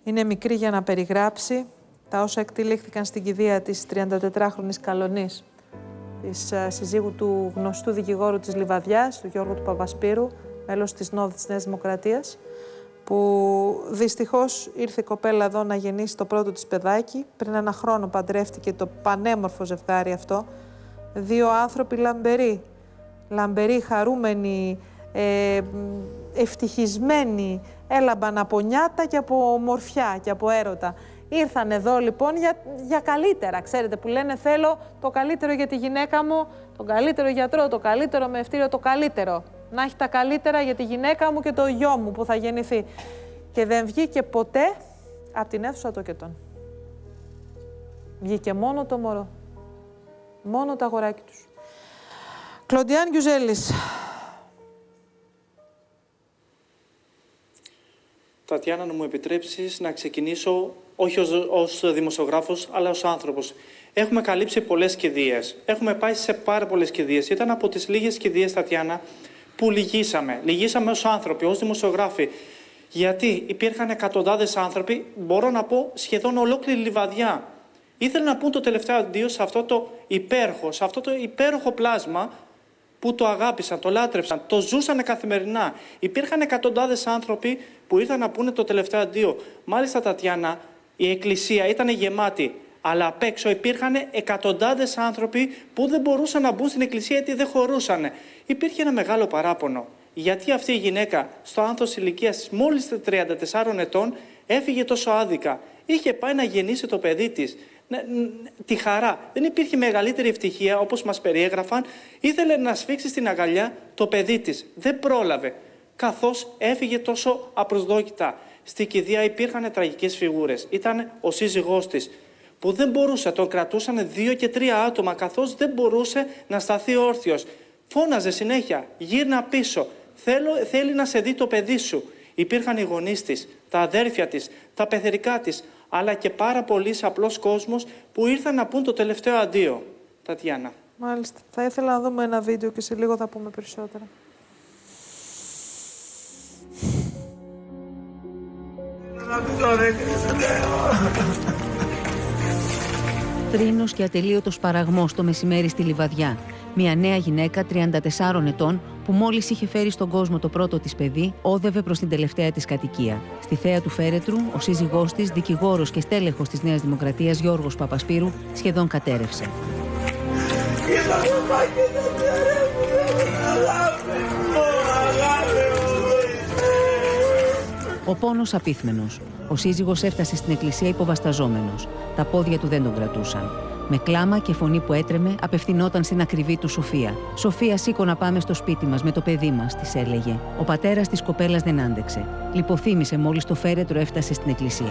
Είναι μικρή για να περιγράψει τα όσα εκτελήχθηκαν στην κηδεία της 34χρονης Καλονής, της συζύγου του γνωστού δικηγόρου της Λιβαδιάς, του Γιώργου του Παπασπύρου, μέλος της Νόδου της Νέας Δημοκρατίας, που δυστυχώς ήρθε η κοπέλα εδώ να γεννήσει το πρώτο της παιδάκι. Πριν ένα χρόνο παντρεύτηκε το πανέμορφο ζευγάρι αυτό. Δύο άνθρωποι λαμπεροί, χαρούμενοι, ευτυχισμένοι, έλαμπαν από νιάτα και από ομορφιά και από έρωτα. Ήρθαν εδώ λοιπόν για καλύτερα, ξέρετε, που λένε θέλω το καλύτερο για τη γυναίκα μου, τον καλύτερο γιατρό, το καλύτερο μευτήριο, το καλύτερο. Να έχει τα καλύτερα για τη γυναίκα μου και το γιο μου που θα γεννηθεί. Και δεν βγήκε ποτέ από την αίθουσα τοκετών. Βγήκε μόνο το μωρό. Μόνο το αγοράκι τους. Κλοντιάν Γιουζέλης. Τατιάνα, να μου επιτρέψεις να ξεκινήσω όχι ως δημοσιογράφος, αλλά ως άνθρωπος. Έχουμε καλύψει πολλές κηδείες. Έχουμε πάει σε πάρα πολλές κηδείες. Ήταν από τις λίγες κηδείες, Τατιάνα, που λυγίσαμε. Λυγίσαμε ως άνθρωποι, ως δημοσιογράφοι. Γιατί υπήρχαν εκατοντάδες άνθρωποι, μπορώ να πω σχεδόν ολόκληρη Λιβαδιά. Ήθελαν να πούν το τελευταίο αντίο σε αυτό το υπέροχο πλάσμα που το αγάπησαν, το λάτρευσαν, το ζούσαν καθημερινά. Υπήρχαν εκατοντάδες άνθρωποι που ήρθαν να πούνε το τελευταίο αντίο. Μάλιστα, Τατιάνα, η εκκλησία ήταν γεμάτη, αλλά απ' έξω υπήρχαν εκατοντάδες άνθρωποι που δεν μπορούσαν να μπουν στην εκκλησία γιατί δεν χωρούσαν. Υπήρχε ένα μεγάλο παράπονο. Γιατί αυτή η γυναίκα, στο άνθος ηλικίας της μόλις 34 ετών, έφυγε τόσο άδικα. Είχε πάει να γεννήσει το παιδί της. Τη χαρά. Δεν υπήρχε μεγαλύτερη ευτυχία, όπως μας περιέγραφαν. Ήθελε να σφίξει στην αγκαλιά το παιδί της. Δεν πρόλαβε, καθώς έφυγε τόσο απροσδόκητα. Στη κηδεία υπήρχαν τραγικές φιγούρες. Ήταν ο σύζυγός της, που δεν μπορούσε, τον κρατούσαν 2 και 3 άτομα, καθώς δεν μπορούσε να σταθεί όρθιος. Φώναζε συνέχεια, γύρνα πίσω, θέλει να σε δει το παιδί σου. Υπήρχαν οι γονείς της, τα αδέρφια της, τα πεθερικά της, αλλά και πάρα πολλοί απλός κόσμος που ήρθαν να πούν το τελευταίο αντίο. Τατιάνα. Μάλιστα. Θα ήθελα να δούμε ένα βίντεο και σε λίγο θα πούμε περισσότερα. Θρήνος και ατελείωτος παραγμός το μεσημέρι στη Λιβαδιά. Μια νέα γυναίκα 34 ετών που μόλις είχε φέρει στον κόσμο το πρώτο της παιδί, όδευε προς την τελευταία της κατοικία. Στη θέα του φέρετρου, ο σύζυγός της, δικηγόρος και στέλεχος της Νέας Δημοκρατίας Γιώργος Παπασπύρου, σχεδόν κατέρευσε. Ο πόνος απίθμενος. Ο σύζυγος έφτασε στην εκκλησία υποβασταζόμενος. Τα πόδια του δεν τον κρατούσαν. Με κλάμα και φωνή που έτρεμε, απευθυνόταν στην ακριβή του Σοφία. «Σοφία, σήκω να πάμε στο σπίτι μας με το παιδί μας», της έλεγε. Ο πατέρας της κοπέλας δεν άντεξε. Λιποθύμησε μόλις το φέρετρο έφτασε στην εκκλησία.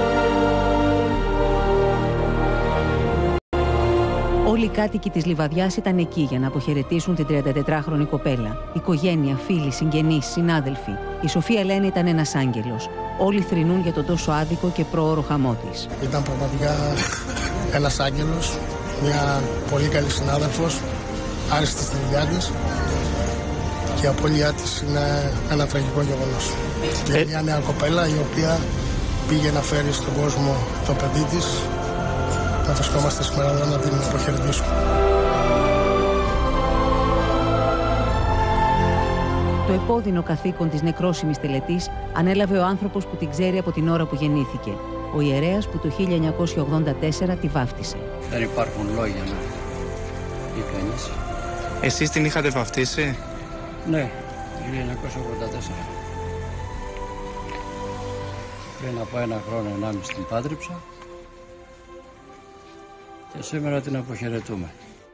Όλοι οι κάτοικοι της Λιβαδιάς ήταν εκεί για να αποχαιρετήσουν την 34χρονη κοπέλα. Οικογένεια, φίλοι, συγγενείς, συνάδελφοι. Η Σοφία, λένε, ήταν ένας άγγελος. Όλοι θρηνούν για τον τόσο άδικο και πρόωρο χαμό της. Ήταν πραγματικά ένας άγγελος, μια πολύ καλή συνάδελφος, άριστη στη δουλειά της, και η απώλειά της είναι ένα τραγικό γεγονός. Και μια νέα κοπέλα η οποία πήγε να φέρει στον κόσμο το παιδί της. Θα βρισκόμαστε σήμερα εδώ να την αποχαιρετήσουμε. Το επώδυνο καθήκον της νεκρόσιμης τελετής ανέλαβε ο άνθρωπος που την ξέρει από την ώρα που γεννήθηκε. Ο ιερέας που το 1984 τη βάφτισε. Δεν υπάρχουν λόγια να πει κανείς. Εσείς την είχατε βαφτίσει? Ναι, το 1984. Πριν από 1 χρόνο, 1,5 την πάτρεψα και σήμερα την αποχαιρετούμε.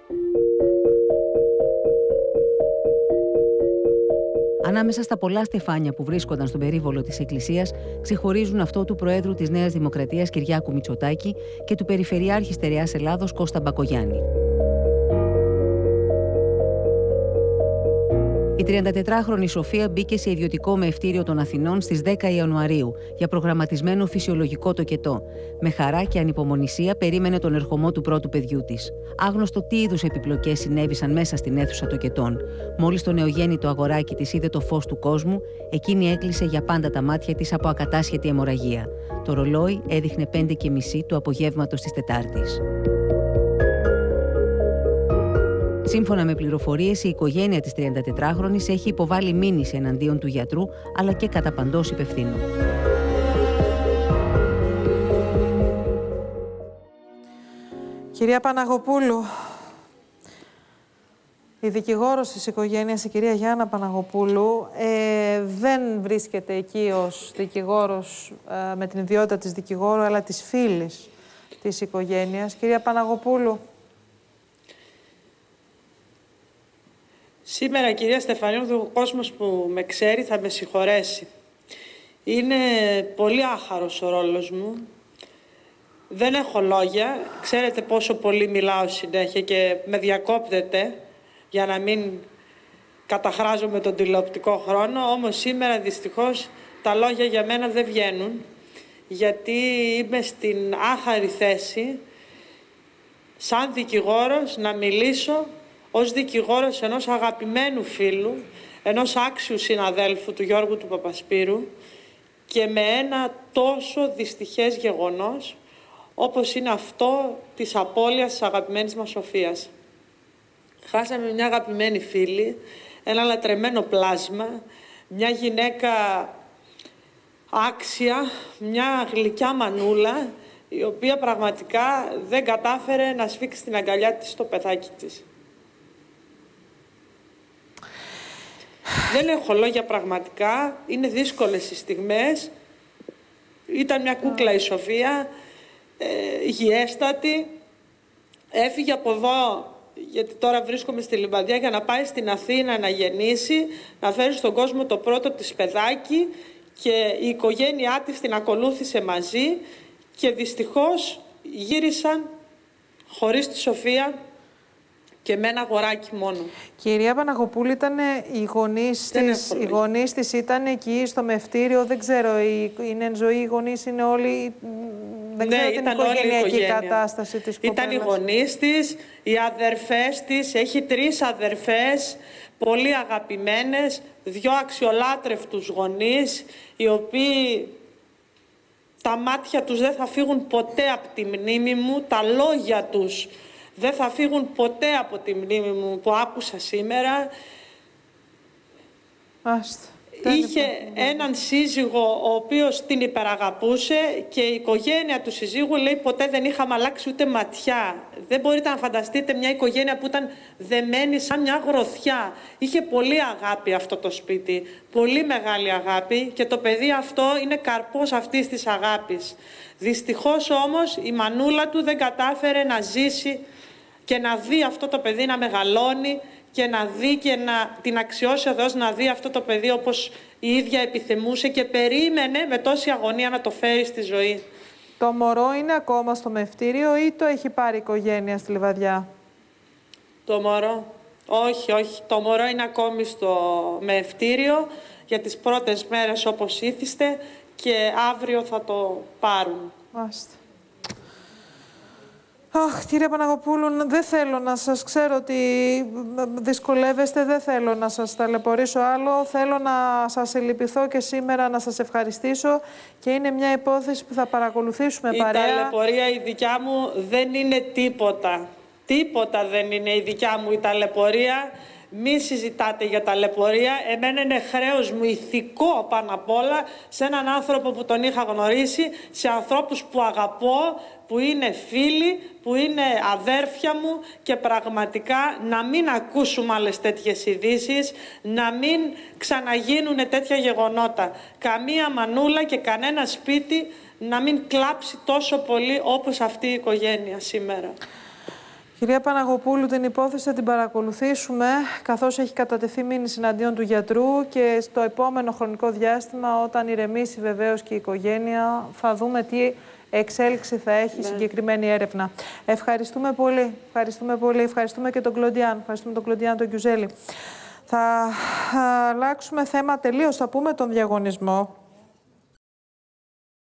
Ανάμεσα στα πολλά στεφάνια που βρίσκονταν στον περίβολο της Εκκλησίας, ξεχωρίζουν αυτό του Προέδρου της Νέας Δημοκρατίας Κυριάκου Μητσοτάκη και του Περιφερειάρχη Στερεάς Ελλάδος Κώστα Μπακογιάννη. Η 34χρονη Σοφία μπήκε σε ιδιωτικό μευτήριο των Αθηνών στις 10 Ιανουαρίου για προγραμματισμένο φυσιολογικό τοκετό. Με χαρά και ανυπομονησία περίμενε τον ερχομό του πρώτου παιδιού της. Άγνωστο τι είδους επιπλοκές συνέβησαν μέσα στην αίθουσα τοκετών. Μόλις το νεογέννητο αγοράκι της είδε το φως του κόσμου, εκείνη έκλεισε για πάντα τα μάτια της από ακατάσχετη αιμορραγία. Το ρολόι έδειχνε 5:30 του απογεύματος της Τετάρτης. Σύμφωνα με πληροφορίες, η οικογένεια της 34χρονης έχει υποβάλει μήνυση εναντίον του γιατρού, αλλά και κατά παντός υπευθύνου. Κυρία Παναγοπούλου, η δικηγόρος της οικογένειας, η κυρία Γιάννα Παναγοπούλου, δεν βρίσκεται εκεί ως δικηγόρος με την ιδιότητα της δικηγόρου, αλλά της φίλης της οικογένειας. Κυρία Παναγοπούλου. Σήμερα, κυρία Στεφανίδου, ο κόσμος που με ξέρει θα με συγχωρέσει. Είναι πολύ άχαρος ο ρόλος μου. Δεν έχω λόγια. Ξέρετε πόσο πολύ μιλάω συνέχεια και με διακόπτετε για να μην καταχράζομαι τον τηλεοπτικό χρόνο. Όμως σήμερα δυστυχώς τα λόγια για μένα δεν βγαίνουν, γιατί είμαι στην άχαρη θέση σαν δικηγόρος να μιλήσω ως δικηγόρος ενός αγαπημένου φίλου, ενός άξιου συναδέλφου του Γιώργου του Παπασπύρου, και με ένα τόσο δυστυχές γεγονός όπως είναι αυτό της απώλειας της αγαπημένης μας Σοφίας. Χάσαμε μια αγαπημένη φίλη, ένα λατρεμένο πλάσμα, μια γυναίκα άξια, μια γλυκιά μανούλα, η οποία πραγματικά δεν κατάφερε να σφίξει την αγκαλιά της στο παιδάκι της. Δεν έχω λόγια πραγματικά, είναι δύσκολες οι στιγμές. Ήταν μια κούκλα η Σοφία, υγιέστατη. Έφυγε από εδώ, γιατί τώρα βρίσκομαι στη Λιβαδιά, για να πάει στην Αθήνα να γεννήσει, να φέρει στον κόσμο το πρώτο της παιδάκι, και η οικογένειά της την ακολούθησε μαζί, και δυστυχώς γύρισαν χωρίς τη Σοφία και με ένα αγοράκι μόνο. Κυρία Παναγοπούλου, ήταν οι γονείς της ήταν εκεί στο μευτήριο, δεν ξέρω, είναι εν ζωή, οι γονείς είναι όλοι, δεν ξέρω την οικογενειακή κατάσταση της κοπέλας. Ήταν οι γονείς της, οι αδερφές της, έχει 3 αδερφές, πολύ αγαπημένες, 2 αξιολάτρευτους γονείς, οι οποίοι τα μάτια τους δεν θα φύγουν ποτέ από τη μνήμη μου, τα λόγια τους δεν θα φύγουν ποτέ από τη μνήμη μου που άκουσα σήμερα. Είχε έναν σύζυγο ο οποίος την υπεραγαπούσε, και η οικογένεια του συζύγου λέει ποτέ δεν είχαμε αλλάξει ούτε ματιά. Δεν μπορείτε να φανταστείτε μια οικογένεια που ήταν δεμένη σαν μια γροθιά. Είχε πολύ αγάπη αυτό το σπίτι, πολύ μεγάλη αγάπη, και το παιδί αυτό είναι καρπός αυτής της αγάπης. Δυστυχώς όμως η μανούλα του δεν κατάφερε να ζήσει και να δει αυτό το παιδί να μεγαλώνει, και να δει και να την αξιώσει ο Θεός, να δει αυτό το παιδί όπως η ίδια επιθυμούσε και περίμενε με τόση αγωνία να το φέρει στη ζωή. Το μωρό είναι ακόμα στο μευτήριο ή το έχει πάρει η οικογένεια στη Λιβαδιά? Το μωρό, όχι. Το μωρό είναι ακόμη στο μευτήριο για τις πρώτες μέρες όπως ήθιστε, και αύριο θα το πάρουν. Μάλιστα. Αχ, κύριε Παναγοπούλου, δεν θέλω να σας, ξέρω ότι δυσκολεύεστε, δεν θέλω να σας ταλαιπωρήσω άλλο. Θέλω να σας λυπηθώ και σήμερα να σας ευχαριστήσω, και είναι μια υπόθεση που θα παρακολουθήσουμε παρέα. Η ταλαιπωρία η δικιά μου δεν είναι τίποτα. Τίποτα δεν είναι η δικιά μου η ταλαιπωρία. Μη συζητάτε για ταλαιπωρία. Εμένα είναι χρέος μου ηθικό πάνω απ' όλα, σε έναν άνθρωπο που τον είχα γνωρίσει, σε ανθρώπους που αγαπώ, που είναι φίλοι, που είναι αδέρφια μου, και πραγματικά να μην ακούσουμε άλλες τέτοιες ειδήσεις, να μην ξαναγίνουν τέτοια γεγονότα. Καμία μανούλα και κανένα σπίτι να μην κλάψει τόσο πολύ όπως αυτή η οικογένεια σήμερα. Κυρία Παναγοπούλου, την υπόθεση θα την παρακολουθήσουμε, καθώς έχει κατατεθεί μήνυση εναντίον του γιατρού, και στο επόμενο χρονικό διάστημα, όταν ηρεμήσει βεβαίως και η οικογένεια, θα δούμε τι εξέλιξη θα έχει συγκεκριμένη έρευνα. Ευχαριστούμε πολύ. Ευχαριστούμε και τον Κλοντιάν. Ευχαριστούμε τον Κλοντιάν τον Κιουζέλη. Θα αλλάξουμε θέμα τελείως. Θα πούμε τον διαγωνισμό.